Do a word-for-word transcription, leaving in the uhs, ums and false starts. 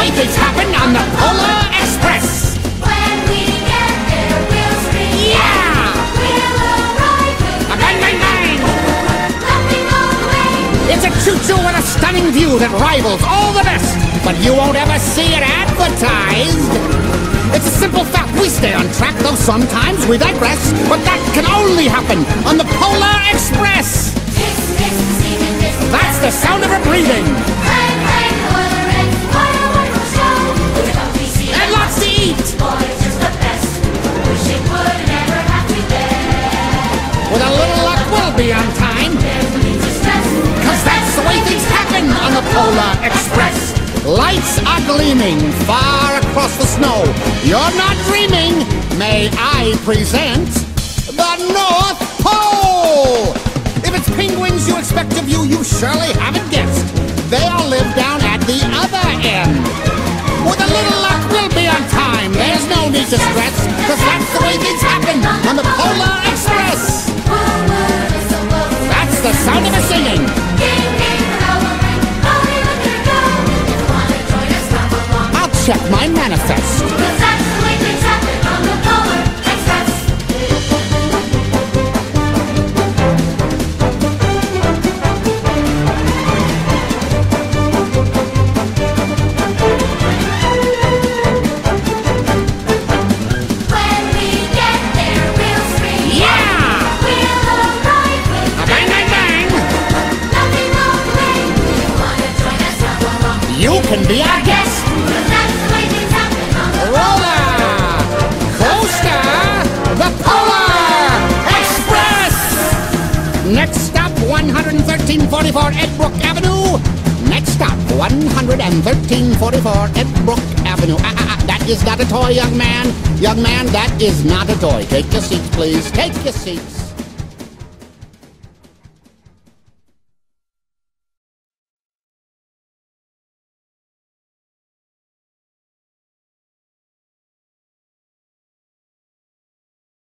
way things happen on the Polar Express. When we get there, we'll scream. Yeah! We'll arrive with A bang, bang, bang! nothing on the way. It's a choo-choo and a stunning view that rivals all the best, but you won't ever see it advertised. It's a simple fact, we stay on track, though sometimes we digress, but that can only happen on the Polar Express. Kiss, kiss, seaman, kiss. That's the sound of her breathing. Clang, clang, oil rig. What a wonderful show. With a comfy seat And lots to eat. Boy, it's just the best. Wish it would never have to there. With a little luck, we'll be on time, There's no need to stress. cause that's the way things happen on the Polar Express. Lights are gleaming far across the snow. You're not dreaming. May I present the North Pole? If it's penguins you expect of you, you surely haven't guessed. They all live down at the other end. With a little luck, we'll be on time. There's no need to stress, cause that's the way things happen on the Polar Express. Woo, woo, it's a woo. That's the sound of her singing. Ding, ding, bell will ring. Hurry, look her go. If you wanna join us, come along. I'll check my manifest. Cause that's the way things happen on the Polar Express. When we get there, we'll scream. Yeah! We'll arrive with A bang, bang, bang! nothing on the way. If you wanna join us, come along. You can be our guest. Cause that's the way things happen on the Roller Coaster, the Polar Express. Next stop, one thirteen forty-four Edbrook Avenue. Next stop, one thirteen forty-four Edbrook Avenue. Ah, ah, ah, that is not a toy, young man. Young man, that is not a toy. Take your seats, please. Take your seats.